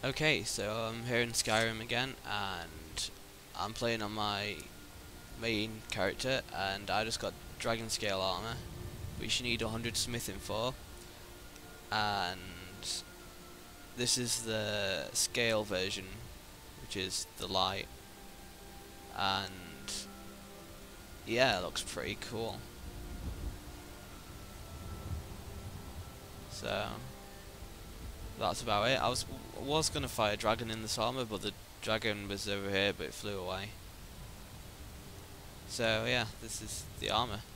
Okay, so I'm here in Skyrim again, and I'm playing on my main character, and I just got dragon scale armor, which you need 100 smithing for, and this is the scale version, which is the light, and yeah, it looks pretty cool. So that's about it. I was gonna fight a dragon in this armor, but the dragon was over here, but it flew away. So yeah, this is the armor.